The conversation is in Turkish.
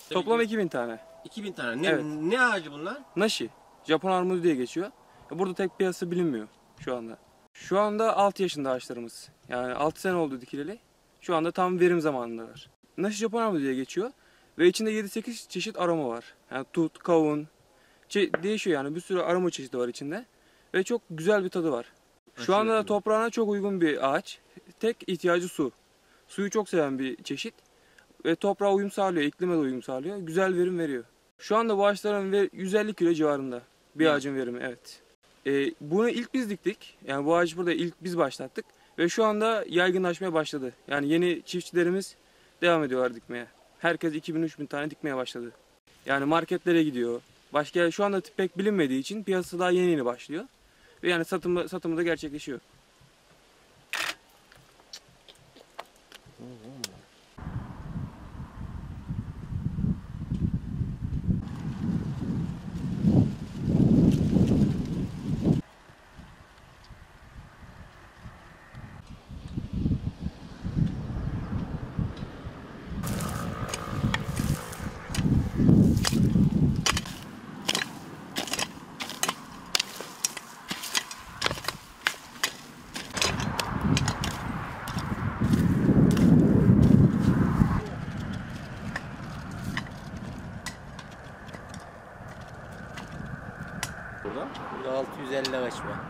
Toplam 2000 tane. 2000 tane. Evet. Ne ağacı bunlar? Nashi. Japon armudu diye geçiyor. Burada tek piyasası bilinmiyor şu anda. Şu anda 6 yaşında ağaçlarımız. Yani 6 sene oldu dikileli. Şu anda tam verim zamanındalar. Nashi Japon armudu diye geçiyor. Ve içinde 7-8 çeşit aroma var. Yani tut, kavun. Değişiyor yani, bir sürü aroma çeşidi var içinde. Ve çok güzel bir tadı var. Şu anda da toprağına çok uygun bir ağaç. Tek ihtiyacı su. Suyu çok seven bir çeşit. Ve toprağa uyum sağlıyor, iklime de uyum sağlıyor. Güzel verim veriyor. Şu anda bu ağaçların 150 kilo civarında bir ağacın verimi, evet. Bunu ilk biz diktik. Yani bu ağacı burada ilk biz başlattık. Ve şu anda yaygınlaşmaya başladı. Yani yeni çiftçilerimiz devam ediyorlar dikmeye. Herkes 2000-3000 tane dikmeye başladı. Yani marketlere gidiyor. Başka şu anda pek bilinmediği için piyasası daha yeni başlıyor. Ve yani satımı da gerçekleşiyor. Burada. Burada 650 ağaç var.